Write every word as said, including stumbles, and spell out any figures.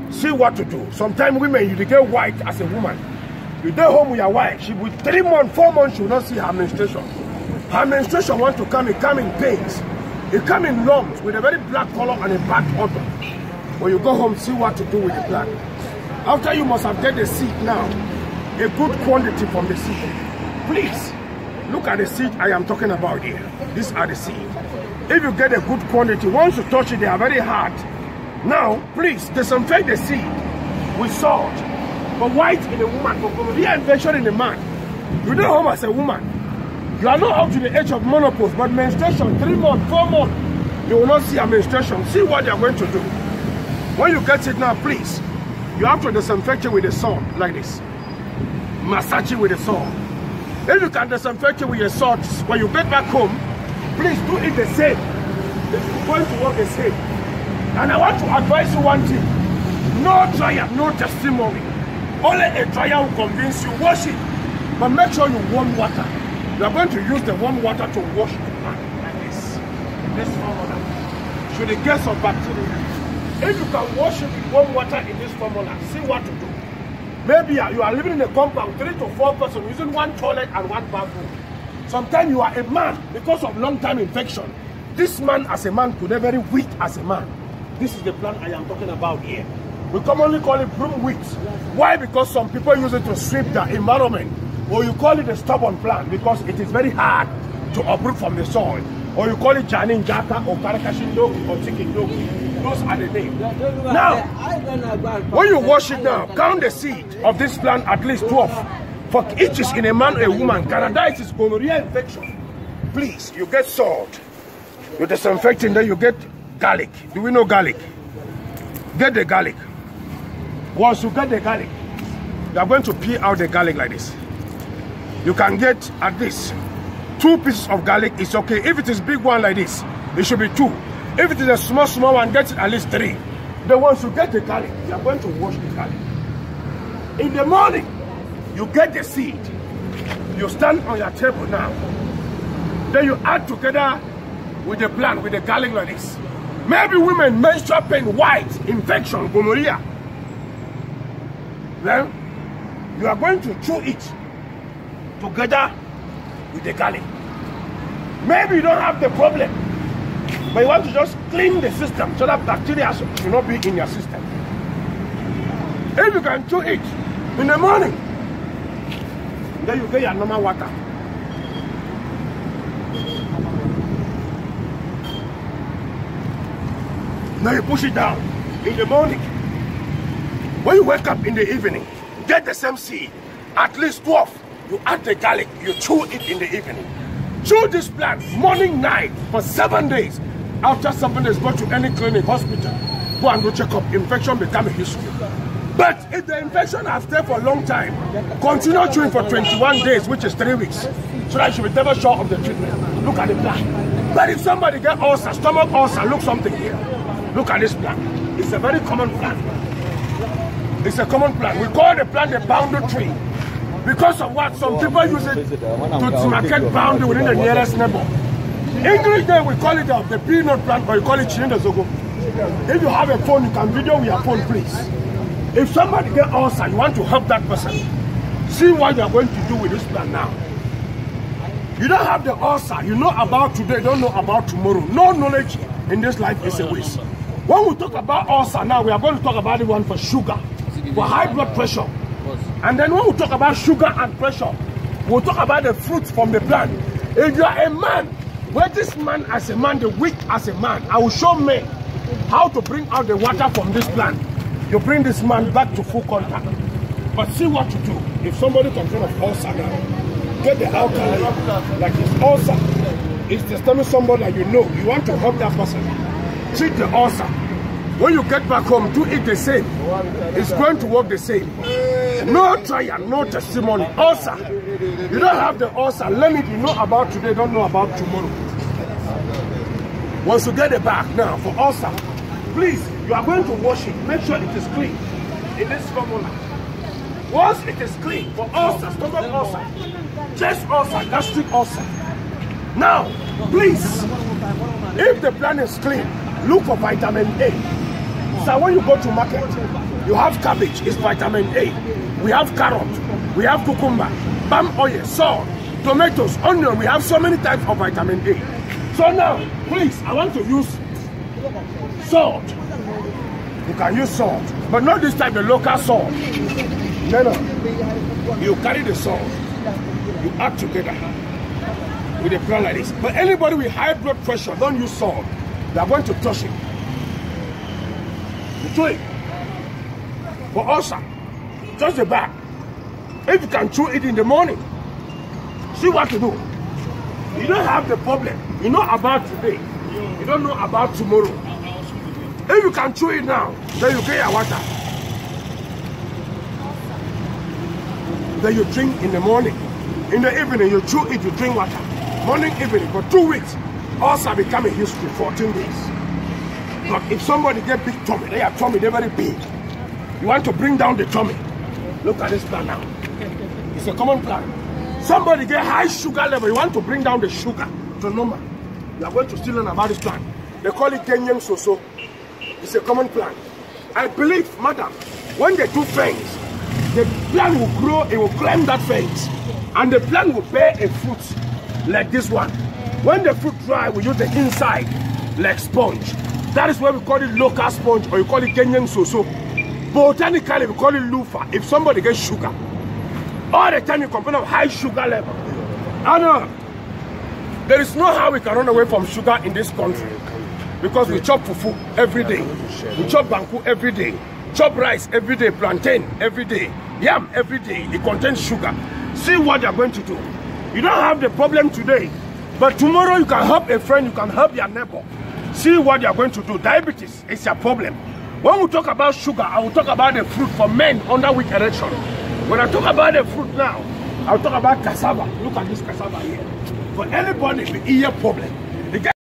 see what to do. Sometimes women, you get white as a woman. You go home with your wife, she with three months, four months, she will not see her menstruation. Her menstruation want to come, it come in pains. It come in lumps with a very black color and a bad odor. When you go home, see what to do with the blood. After you must have get the seed now, a good quantity from the seed. Please, look at the seed I am talking about here. These are the seed. If you get a good quantity, once you touch it, they are very hard. Now, please, disinfect the seed with salt. But white in a woman, but gonorrhea infection in a man. You go home as a woman. You are not up to the age of menopause, but menstruation, three months, four months, you will not see a menstruation. See what they are going to do. When you get it now, please, you have to disinfect it with the salt, like this. Massage it with the salt. If you can disinfect it with your salt, when you get back home, please do it the same. It's going to work the same. And I want to advise you one thing. No trial, no testimony. Only a trial will convince you. Wash it. But make sure you warm water. You are going to use the warm water to wash the plant like this. This formula. Should it get some bacteria? If you can wash it with warm water in this formula, see what to do. Maybe you are living in a compound, three to four persons using one toilet and one bathroom. Sometimes you are a man because of long-time infection. This man as a man could be very weak as a man. This is the plant I am talking about here. We commonly call it broom wheat. Why? Because some people use it to sweep the environment. Or you call it a stubborn plant because it is very hard to uproot from the soil. Or you call it Janin Jata or Karakashindo or Chikindo. Those are the names. Now, when you wash it now, count the seed of this plant at least twelve. For each is in a man or a woman. Canaditis is gonorrhea infection. Please, you get salt. You disinfect it, then you get garlic. Do we know garlic? Get the garlic. Once you get the garlic, you are going to peel out the garlic like this. You can get at least two pieces of garlic. It's okay. If it is big one like this, it should be two. If it is a small, small one, get at least three. Then once you get the garlic, you are going to wash the garlic. In the morning, you get the seed. You stand on your table now. Then you add together with the plant, with the garlic like this. Maybe women, menstrual pain, white, infection, gonorrhea. Then you are going to chew it together with the garlic. Maybe you don't have the problem, but you want to just clean the system so that bacteria should not be in your system. If you can chew it in the morning, then you get your normal water. Now you push it down in the morning. When you wake up in the evening, get the same seed, at least twelve. You add the garlic, you chew it in the evening. Chew this plant morning, night for seven days. After seven days, go to any clinic, hospital, go and do check up. Infection become a history. But if the infection has stayed for a long time, continue chewing for twenty-one days, which is three weeks, so that you will never short of the treatment. Look at the plant. But if somebody get ulcer, stomach ulcer, look something here. Look at this plant. It's a very common plant. It's a common plant. We call the plant the boundary tree. Because of what? Some people use it to market boundary within the nearest neighbor. English day we call it the, the peanut plant, or you call it Chirinda Zogo. If you have a phone, you can video with your phone, please. If somebody get ulcer, you want to help that person. See what you are going to do with this plant now. You don't have the ulcer. You know about today, don't know about tomorrow. No knowledge in this life is a waste. When we talk about ulcer now, we are going to talk about the one for sugar, for high blood pressure. And then when we talk about sugar and pressure, we'll talk about the fruits from the plant. If you are a man, where this man as a man, the weak as a man, I will show men how to bring out the water from this plant. You bring this man back to full contact. But see what to do. If somebody complains of ulcer now, get the alkaline, like this ulcer. It's just telling somebody that you know, you want to help that person. Treat the ulcer. When you get back home, do it the same. It's going to work the same. No trial, no testimony. Ulcer. You don't have the ulcer. Learn it. You know about today, don't know about tomorrow. Once you get it back now for ulcer, please, you are going to wash it. Make sure it is clean in this formula. Once it is clean for ulcer, stomach ulcer, chest ulcer, gastric ulcer. Now, please, if the plant is clean, look for vitamin A. So when you go to market, You have cabbage, it's vitamin A. We have carrot, we have cucumber, palm oil, salt, tomatoes, onion. We have so many types of vitamin A. So now, please, I want to use salt. You can use salt, but not this type, the local salt. No, no. You carry the salt, you add together with a plan like this. But anybody with high blood pressure, don't use salt. They are going to touch it. You chew it. For ulcer, just the back. If you can chew it in the morning, see what to do. You don't have the problem. You know about today. You don't know about tomorrow. If you can chew it now, then you get your water. Then you drink in the morning. In the evening, you chew it, you drink water. Morning, evening, for two weeks. Ulcer become a history, fourteen days. But if somebody get big tummy, they have tummy, they're very big. You want to bring down the tummy. Look at this plan now. It's a common plan. Somebody get high sugar level, you want to bring down the sugar to normal. You are going to still learn about this plan. They call it Kenyan Soso. It's a common plan. I believe, madam, when they do things, the plant will grow, it will climb that fence, and the plant will bear a fruit like this one. When the fruit dry, we use the inside like sponge. That is why we call it local sponge, or you call it Kenyan Soso. Botanically, we call it loofah. If somebody gets sugar, all the time you complain of high sugar level. And uh, there is no how we can run away from sugar in this country. Because we chop fufu every day. We chop banku every day. Chop rice every day, plantain every day, yam every day. It contains sugar. See what you're going to do. You don't have the problem today, but tomorrow you can help a friend, you can help your neighbor. See what you're going to do. Diabetes is your problem. When we talk about sugar, I will talk about the fruit for men under weak erection. When I talk about the fruit now, I'll talk about cassava. Look at this cassava here. For anybody with ear problem.